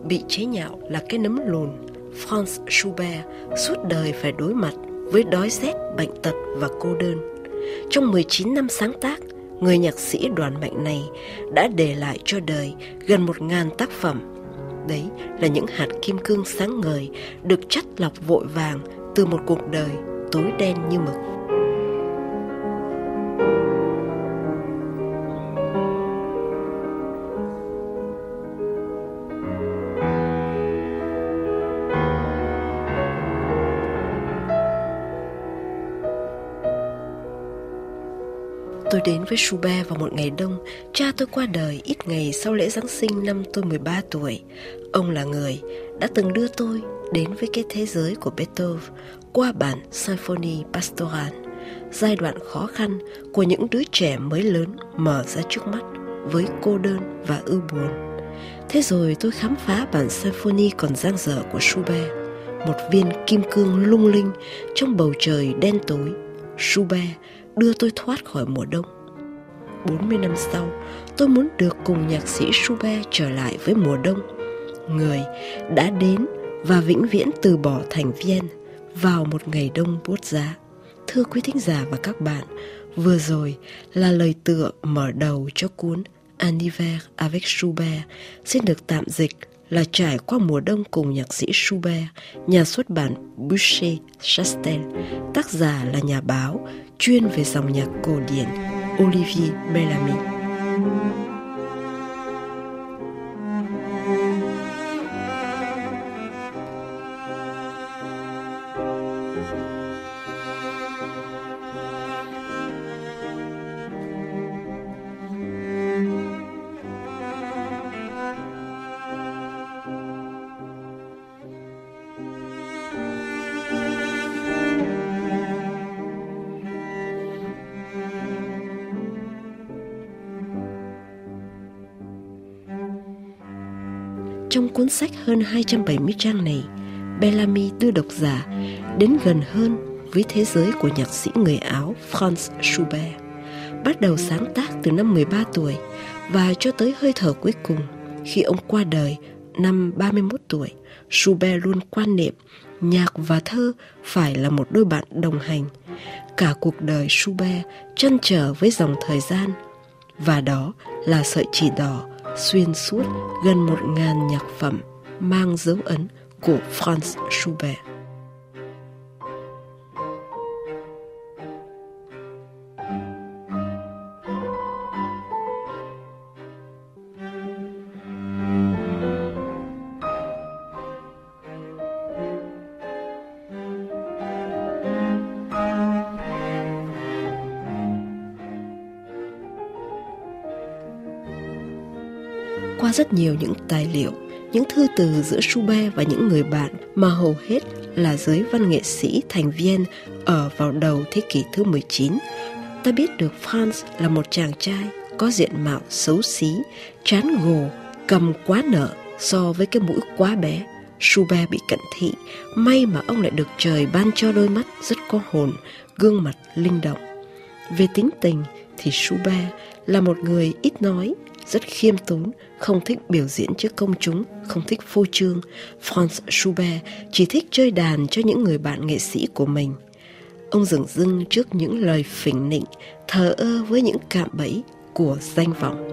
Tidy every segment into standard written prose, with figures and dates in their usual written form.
bị chế nhạo là cái nấm lùn, Franz Schubert suốt đời phải đối mặt với đói rét, bệnh tật và cô đơn. Trong 19 năm sáng tác, người nhạc sĩ đoản mệnh này đã để lại cho đời gần 1000 tác phẩm. Đấy là những hạt kim cương sáng ngời được chắt lọc vội vàng từ một cuộc đời tối đen như mực. Tôi đến với Schubert vào một ngày đông. Cha tôi qua đời ít ngày sau lễ Giáng sinh năm tôi 13 tuổi. Ông là người đã từng đưa tôi đến với cái thế giới của Beethoven qua bản Symphonie Pastorale, giai đoạn khó khăn của những đứa trẻ mới lớn mở ra trước mắt với cô đơn và ưu buồn. Thế rồi tôi khám phá bản Symphonie còn dang dở của Schubert, một viên kim cương lung linh trong bầu trời đen tối. Schubert đưa tôi thoát khỏi mùa đông. 40 năm sau, tôi muốn được cùng nhạc sĩ Schubert trở lại với mùa đông, người đã đến và vĩnh viễn từ bỏ thành Vienne vào một ngày đông buốt giá. Thưa quý thính giả và các bạn, vừa rồi là lời tựa mở đầu cho cuốn Un hiver avec Schubert, xin được tạm dịch là trải qua mùa đông cùng nhạc sĩ Schubert, nhà xuất bản Bûcher-Chastel, tác giả là nhà báo chuyên về dòng nhạc cổ điển Olivier Bellamy. Trong cuốn sách hơn 270 trang này, Bellamy đưa độc giả đến gần hơn với thế giới của nhạc sĩ người Áo Franz Schubert. Bắt đầu sáng tác từ năm 13 tuổi và cho tới hơi thở cuối cùng khi ông qua đời năm 31 tuổi, Schubert luôn quan niệm nhạc và thơ phải là một đôi bạn đồng hành. Cả cuộc đời Schubert trăn trở với dòng thời gian, và đó là sợi chỉ đỏ xuyên suốt gần 1000 nhạc phẩm mang dấu ấn của Franz Schubert. Qua rất nhiều những tài liệu, những thư từ giữa Schubert và những người bạn mà hầu hết là giới văn nghệ sĩ thành Vienne ở vào đầu thế kỷ thứ 19, ta biết được Franz là một chàng trai có diện mạo xấu xí, trán gồ, cầm quá nở so với cái mũi quá bé. Schubert bị cận thị, may mà ông lại được trời ban cho đôi mắt rất có hồn, gương mặt linh động. Về tính tình thì Schubert là một người ít nói, rất khiêm tốn, không thích biểu diễn trước công chúng, không thích phô trương. Franz Schubert chỉ thích chơi đàn cho những người bạn nghệ sĩ của mình. Ông dửng dưng trước những lời phỉnh nịnh, thờ ơ với những cạm bẫy của danh vọng.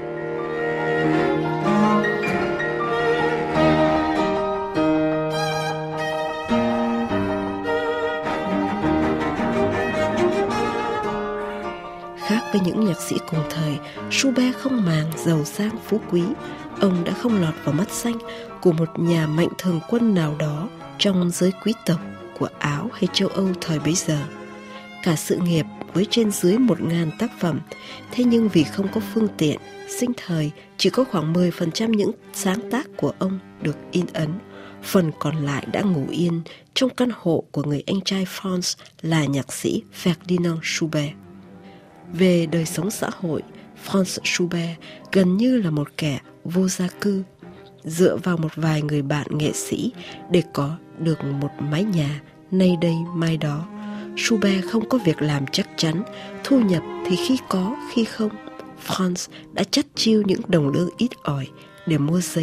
Khác với những nhạc sĩ cùng thời, Schubert không màng giàu sang phú quý. Ông đã không lọt vào mắt xanh của một nhà mạnh thường quân nào đó trong giới quý tộc của Áo hay châu Âu thời bấy giờ. Cả sự nghiệp với trên dưới 1000 tác phẩm, thế nhưng vì không có phương tiện, sinh thời chỉ có khoảng 10% những sáng tác của ông được in ấn. Phần còn lại đã ngủ yên trong căn hộ của người anh trai Franz là nhạc sĩ Ferdinand Schubert. Về đời sống xã hội, Franz Schubert gần như là một kẻ vô gia cư, dựa vào một vài người bạn nghệ sĩ để có được một mái nhà nay đây mai đó. Schubert không có việc làm chắc chắn, thu nhập thì khi có khi không. Franz đã chắt chiu những đồng lương ít ỏi để mua giấy,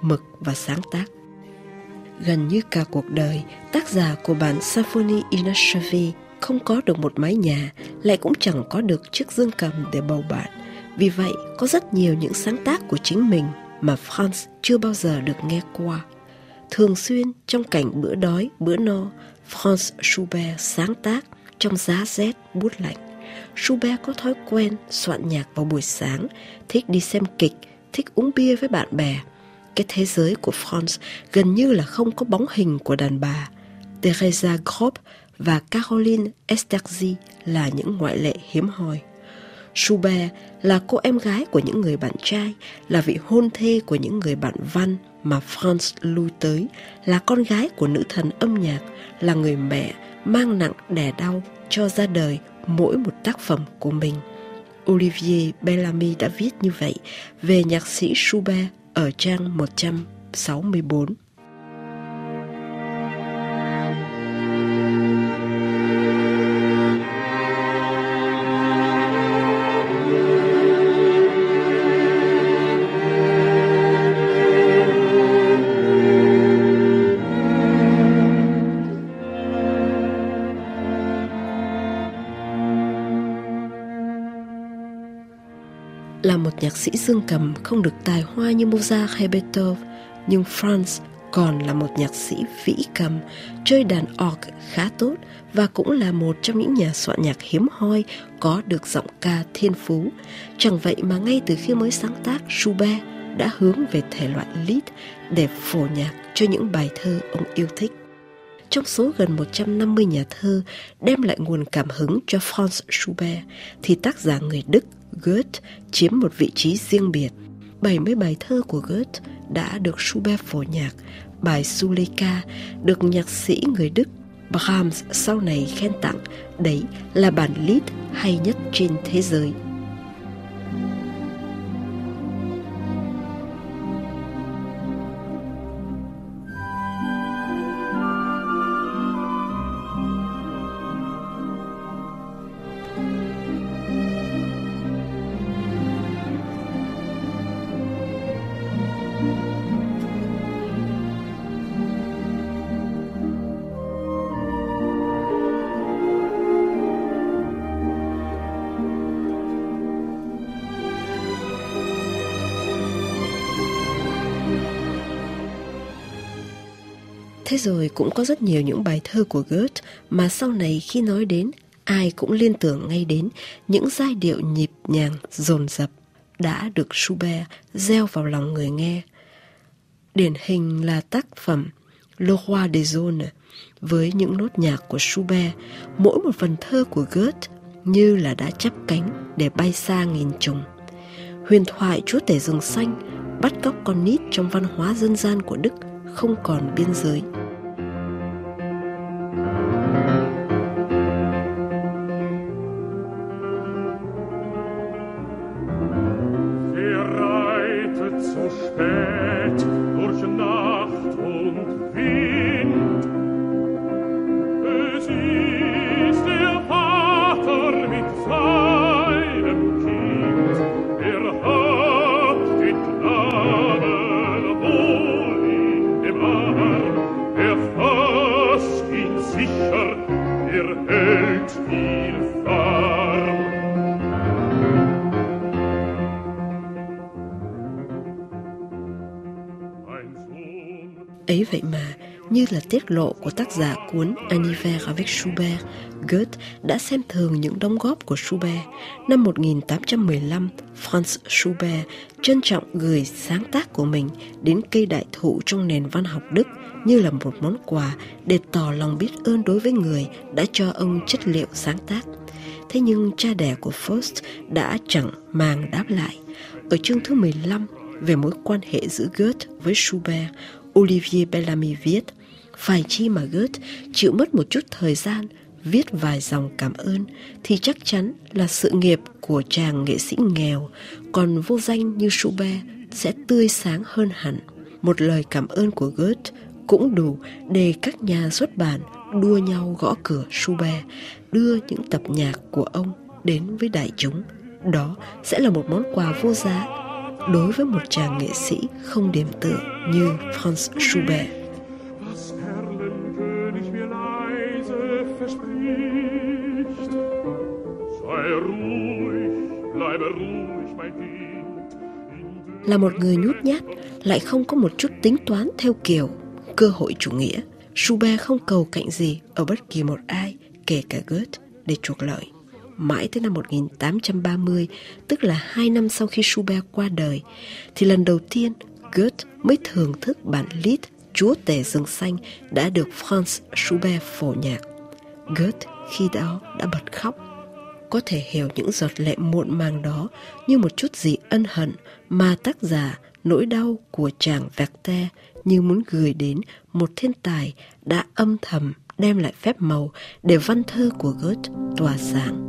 mực và sáng tác. Gần như cả cuộc đời, tác giả của bản Symphonie Inachevée không có được một mái nhà, lại cũng chẳng có được chiếc dương cầm để bầu bạn. Vì vậy, có rất nhiều những sáng tác của chính mình mà Franz chưa bao giờ được nghe qua. Thường xuyên trong cảnh bữa đói, bữa no, Franz Schubert sáng tác trong giá rét buốt lạnh. Schubert có thói quen soạn nhạc vào buổi sáng, thích đi xem kịch, thích uống bia với bạn bè. Cái thế giới của Franz gần như là không có bóng hình của đàn bà. Teresa Grob và Caroline Esterhazy là những ngoại lệ hiếm hoi. Schubert là cô em gái của những người bạn trai, là vị hôn thê của những người bạn văn mà Franz lui tới, là con gái của nữ thần âm nhạc, là người mẹ mang nặng đẻ đau cho ra đời mỗi một tác phẩm của mình. Olivier Bellamy đã viết như vậy về nhạc sĩ Schubert ở trang 164. Là một nhạc sĩ dương cầm không được tài hoa như Mozart hay Beethoven, nhưng Franz còn là một nhạc sĩ vĩ cầm, chơi đàn org khá tốt và cũng là một trong những nhà soạn nhạc hiếm hoi có được giọng ca thiên phú. Chẳng vậy mà ngay từ khi mới sáng tác, Schubert đã hướng về thể loại lied để phổ nhạc cho những bài thơ ông yêu thích. Trong số gần 150 nhà thơ đem lại nguồn cảm hứng cho Franz Schubert, thì tác giả người Đức Goethe chiếm một vị trí riêng biệt. 70 bài thơ của Goethe đã được Schubert phổ nhạc. Bài Zuleika được nhạc sĩ người Đức Brahms sau này khen tặng, đấy là bản lied hay nhất trên thế giới. Thế rồi cũng có rất nhiều những bài thơ của Goethe mà sau này khi nói đến, ai cũng liên tưởng ngay đến những giai điệu nhịp nhàng, dồn dập đã được Schubert gieo vào lòng người nghe. Điển hình là tác phẩm Le Roi des Zones với những nốt nhạc của Schubert, mỗi một phần thơ của Goethe như là đã chắp cánh để bay xa nghìn trùng. Huyền thoại chúa tể rừng xanh bắt cóc con nít trong văn hóa dân gian của Đức không còn biên giới. Ấy vậy mà, như là tiết lộ của tác giả cuốn Un hiver avec Schubert, Goethe đã xem thường những đóng góp của Schubert. Năm 1815, Franz Schubert trân trọng gửi sáng tác của mình đến cây đại thụ trong nền văn học Đức như là một món quà để tỏ lòng biết ơn đối với người đã cho ông chất liệu sáng tác. Thế nhưng cha đẻ của Faust đã chẳng màng đáp lại. Ở chương thứ 15 về mối quan hệ giữa Goethe với Schubert, Olivier Bellamy viết: phải chi mà Goethe chịu mất một chút thời gian viết vài dòng cảm ơn thì chắc chắn là sự nghiệp của chàng nghệ sĩ nghèo còn vô danh như Schubert sẽ tươi sáng hơn hẳn. Một lời cảm ơn của Goethe cũng đủ để các nhà xuất bản đua nhau gõ cửa Schubert, đưa những tập nhạc của ông đến với đại chúng. Đó sẽ là một món quà vô giá đối với một chàng nghệ sĩ không điểm tựa như Franz Schubert. Là một người nhút nhát, lại không có một chút tính toán theo kiểu cơ hội chủ nghĩa, Schubert không cầu cạnh gì ở bất kỳ một ai, kể cả Goethe, để chuộc lợi. Mãi tới năm 1830, tức là 2 năm sau khi Schubert qua đời, thì lần đầu tiên Goethe mới thưởng thức bản Lied Chúa Tể rừng xanh đã được Franz Schubert phổ nhạc. Goethe khi đó đã bật khóc. Có thể hiểu những giọt lệ muộn màng đó như một chút gì ân hận mà tác giả nỗi đau của chàng Werther như muốn gửi đến một thiên tài đã âm thầm đem lại phép màu để văn thơ của Goethe tỏa sáng.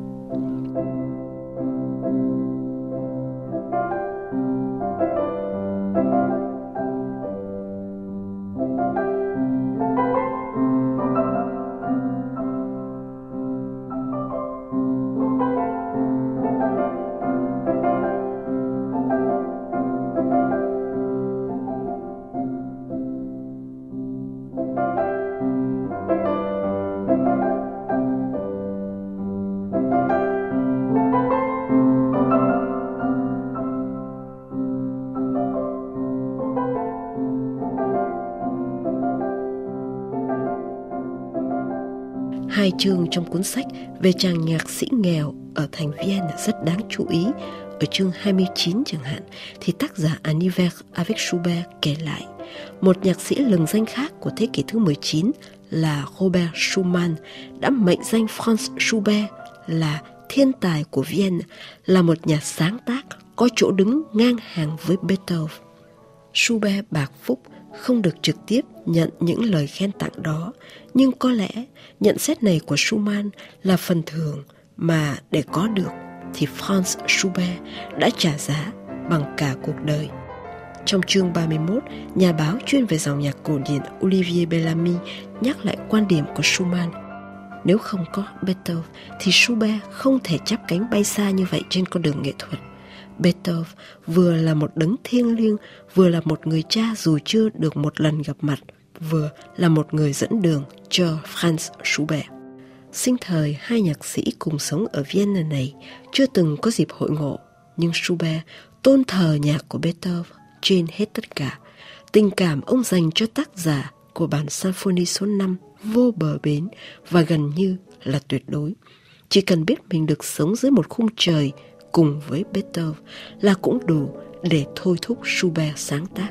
Hai chương trong cuốn sách về chàng nhạc sĩ nghèo ở thành Vienne rất đáng chú ý. Ở chương 29 chẳng hạn thì tác giả Anniversaire avec Schubert kể lại một nhạc sĩ lừng danh khác của thế kỷ thứ 19 là Robert Schumann đã mệnh danh Franz Schubert là thiên tài của Vienne, là một nhà sáng tác có chỗ đứng ngang hàng với Beethoven. Schubert bạc phúc không được trực tiếp nhận những lời khen tặng đó, nhưng có lẽ nhận xét này của Schumann là phần thưởng mà để có được thì Franz Schubert đã trả giá bằng cả cuộc đời. Trong chương 31, nhà báo chuyên về dòng nhạc cổ điển Olivier Bellamy nhắc lại quan điểm của Schumann. Nếu không có Beethoven thì Schubert không thể chắp cánh bay xa như vậy trên con đường nghệ thuật. Beethoven vừa là một đấng thiêng liêng, vừa là một người cha dù chưa được một lần gặp mặt, vừa là một người dẫn đường cho Franz Schubert. Sinh thời hai nhạc sĩ cùng sống ở Vienna này chưa từng có dịp hội ngộ, nhưng Schubert tôn thờ nhạc của Beethoven trên hết tất cả. Tình cảm ông dành cho tác giả của bản Symphony số 5 vô bờ bến và gần như là tuyệt đối. Chỉ cần biết mình được sống dưới một khung trời cùng với Beethoven là cũng đủ để thôi thúc Schubert sáng tác.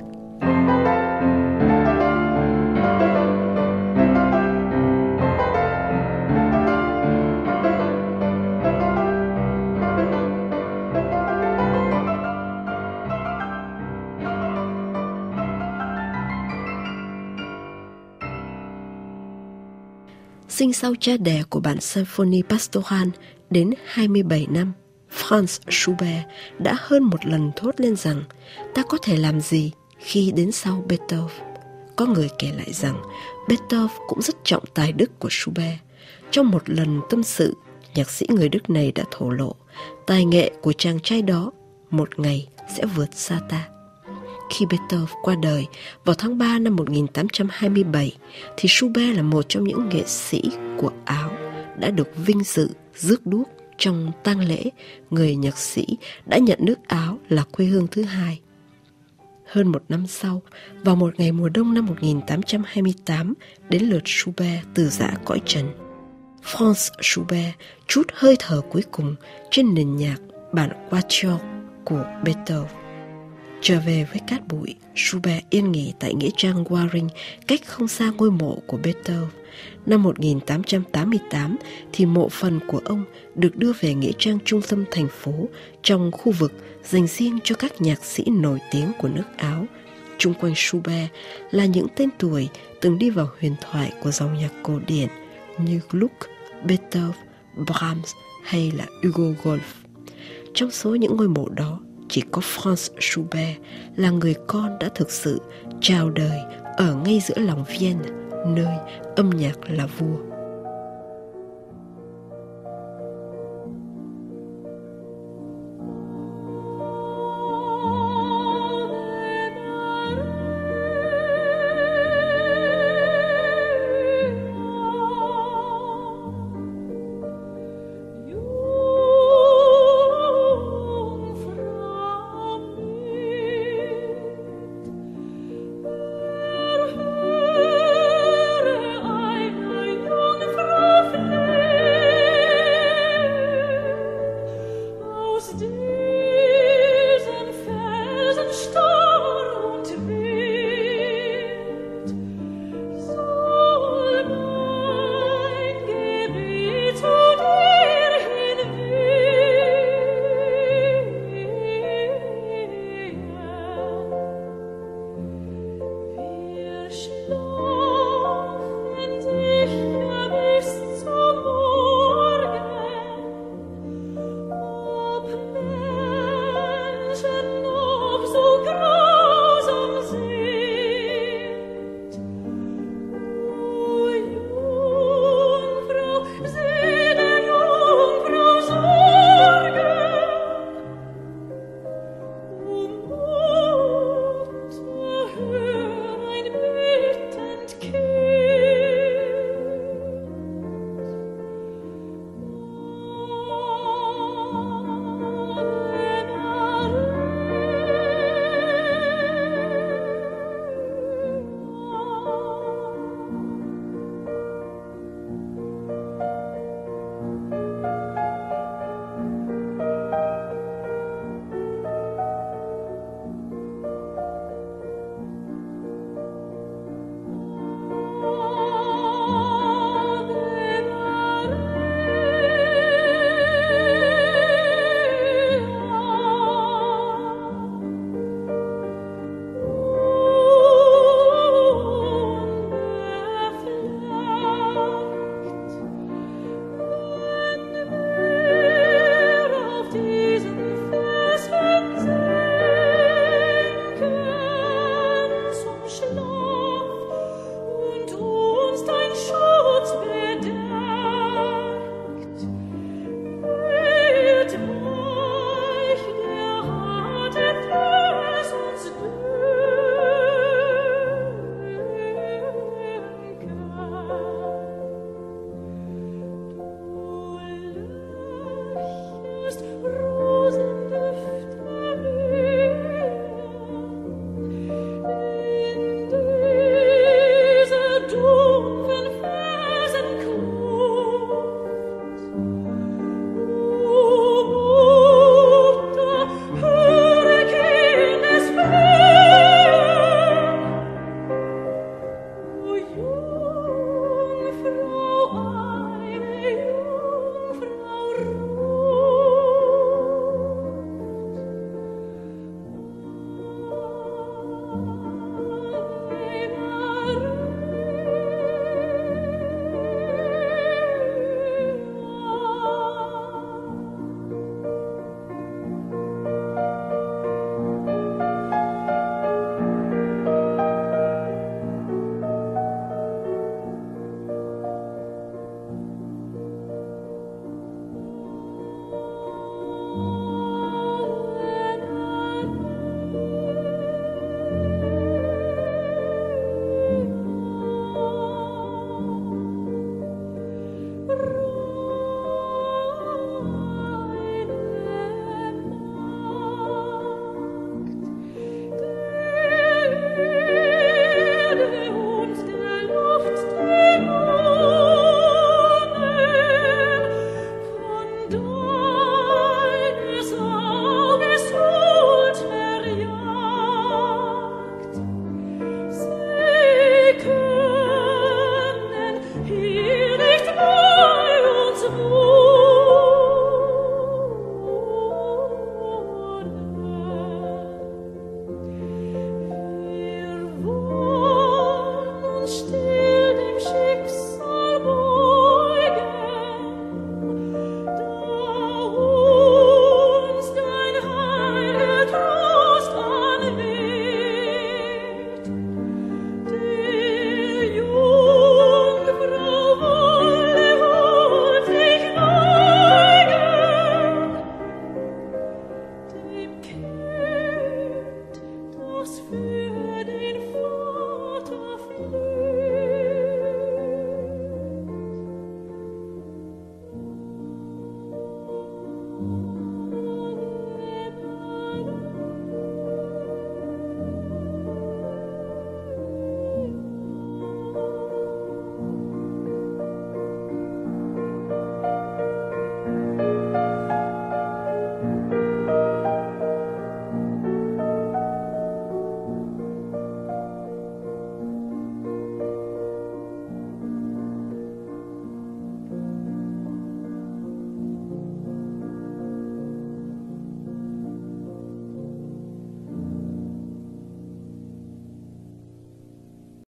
Sinh sau cha đẻ của bản Symphonie Pastorale đến 27 năm, Franz Schubert đã hơn một lần thốt lên rằng ta có thể làm gì khi đến sau Beethoven. Có người kể lại rằng Beethoven cũng rất trọng tài đức của Schubert. Trong một lần tâm sự, nhạc sĩ người Đức này đã thổ lộ tài nghệ của chàng trai đó một ngày sẽ vượt xa ta. Khi Beethoven qua đời vào tháng 3 năm 1827 thì Schubert là một trong những nghệ sĩ của Áo đã được vinh dự rước đuốc trong tang lễ người nhạc sĩ đã nhận nước Áo là quê hương thứ hai. Hơn một năm sau, vào một ngày mùa đông năm 1828, đến lượt Schubert từ giã cõi trần. Franz Schubert trút hơi thở cuối cùng trên nền nhạc bản Quatuor của Beethoven. Trở về với cát bụi, Schubert yên nghỉ tại nghĩa trang Waring, cách không xa ngôi mộ của Beethoven. Năm 1888 thì mộ phần của ông được đưa về nghĩa trang trung tâm thành phố trong khu vực dành riêng cho các nhạc sĩ nổi tiếng của nước Áo. Chung quanh Schubert là những tên tuổi từng đi vào huyền thoại của dòng nhạc cổ điển như Gluck, Beethoven, Brahms hay là Hugo Wolf. Trong số những ngôi mộ đó, chỉ có Franz Schubert là người con đã thực sự chào đời ở ngay giữa lòng Vienne, nơi âm nhạc là vua. atmosfera.